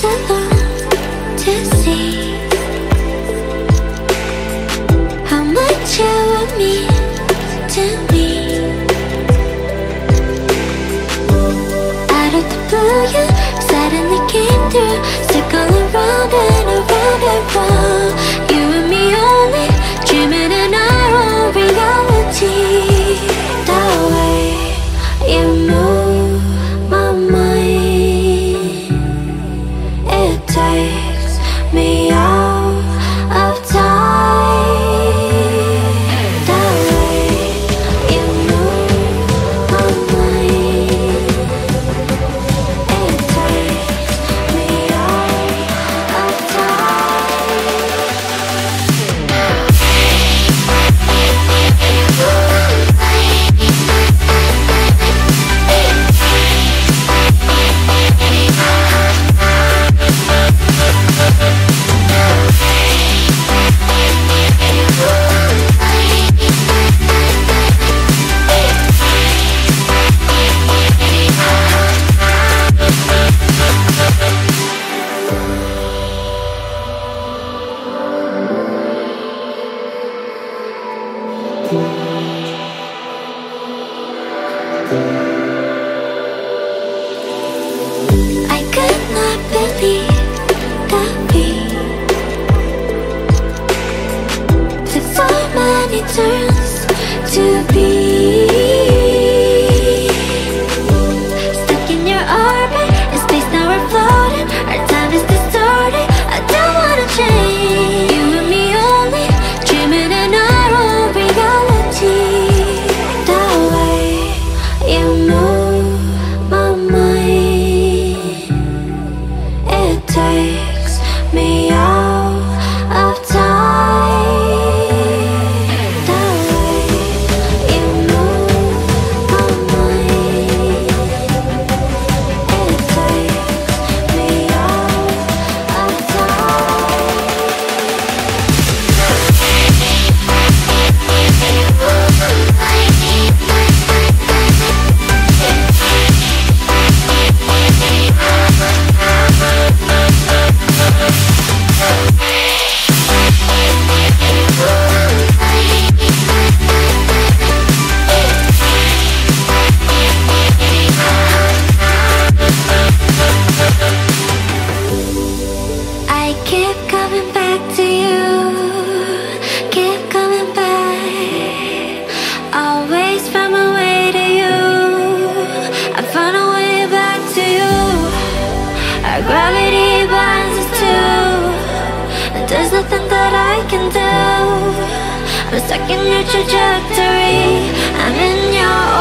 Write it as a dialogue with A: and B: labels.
A: too long to see how much you would mean to me. Out of the blue, you suddenly came through, circling round and around and round. You and me only, dreaming in our own reality. That way you move my mind, it takes me out of time. That way you move my mind, it takes me out of time. I could not believe that we took so many turns to be stuck in your orbit. In space now we're floating, our time is distorted. I don't wanna change. You and me only, dreaming in our own reality. That way you move my mind, it takes me out of time. That way you move my mind, it takes me out of time. I keep coming back to you, keep coming back. Always find my way to you, I find a way back to you. Our gravity binds us too, and there's nothing that I can do. I'm stuck in your trajectory, I'm in your